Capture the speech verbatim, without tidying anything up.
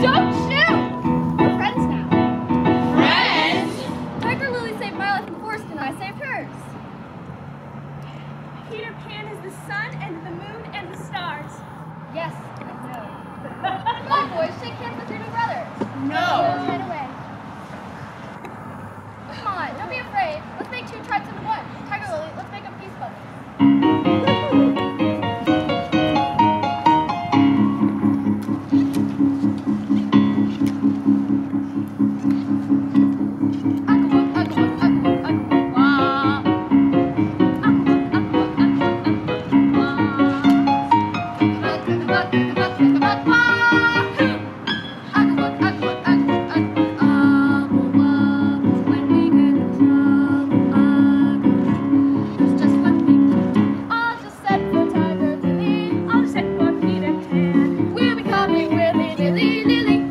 Don't shoot! We're friends now. Friends? Tiger Lily saved my life in the forest and I saved hers. Peter Pan is the sun and the moon and the stars. Yes, I know. Come on, boys, shake hands with your new brothers. No. Right away. Come on, don't be afraid. Let's make two tribes into one. Tiger Lily, let's make a peace bubble. Ugh-A-Wug, Ugh-A-Wug, Ugh-A-Wug, Ugh-A-Wug, wah. Ugh-A-Wug, Ugh-A-Wug, Ugh-A-Wug, wah. Ugh-A-Wug, Ugh-A-Wug, Ugh-A-Wug, Ugh-A-Wug. When we get in trouble, Ugh-A-Wug. There's just one thing to do. All just set for Tiger Lily. All set for Peter Pan. We'll be coming, Willy, Lily, Lily.